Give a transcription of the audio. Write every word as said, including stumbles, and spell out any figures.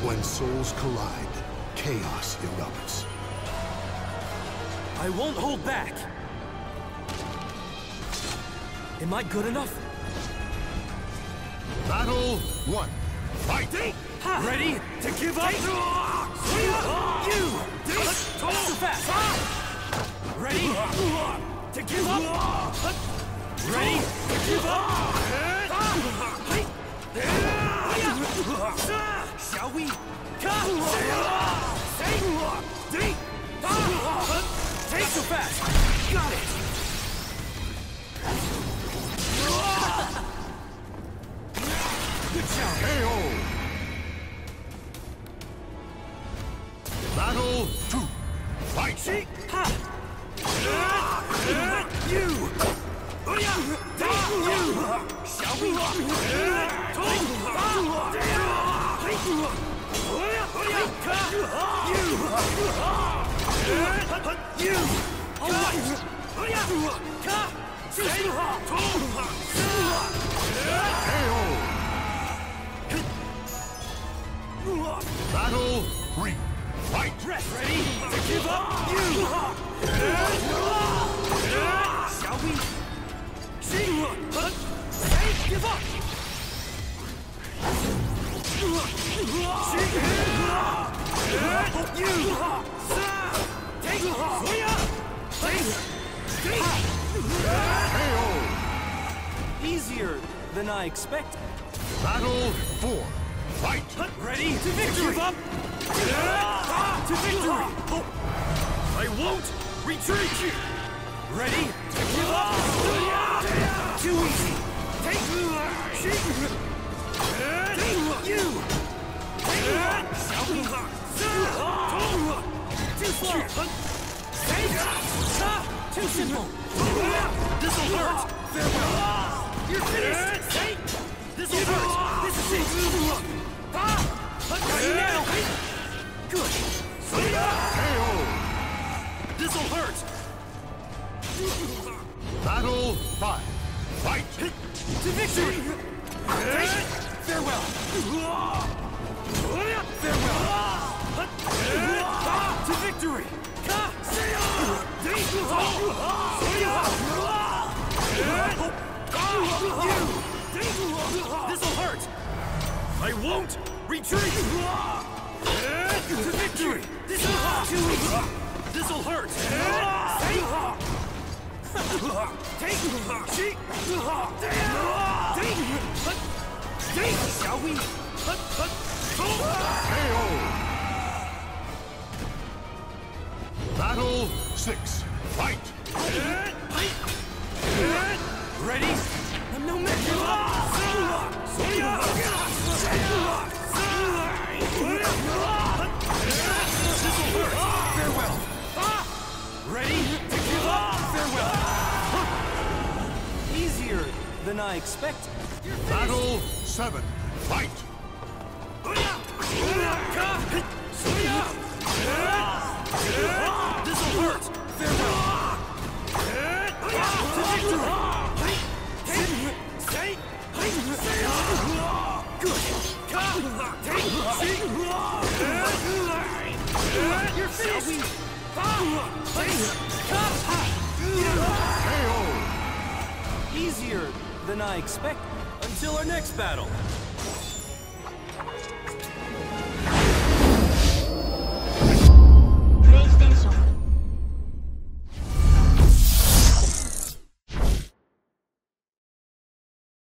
When souls collide, chaos erupts. I won't hold back! Am I good enough? Battle one. Fight! Ready to give up? You! So fast! Ready to give up? Ready to give up? Shall we? Take so fast! Got it! Good job! K O! Battle two. Fight! Ha! You! You! Shall we? You! You! All right! K O! Battle three. Fight! Rest. Ready to give up? You! Shall we? Give up! You! Take! K O! Easier than I expected. Battle four. Fight! Ready to victory! Give up! To victory! I won't retreat! Ready to give up? Too easy! Take! You! Shall we? Too slow! Too simple! This'll hurt! Farewell! You're finished! This'll hurt! This is it! Got you now! Good! K O! This'll hurt! Battle five. Fight! To victory! Farewell! Farewell! To victory! This'll hurt! I won't retreat! To victory! This'll hurt! This'll hurt! Shall we? K O! Battle six. Fight! Ready? I'm no match! This'll hurt! Farewell! Ready to give up? Farewell! Easier than I expected. Battle seven. Fight! This'll hurt! Farewell! To victory! Good! You're finished! K O! Easier than I expected. Until our next battle.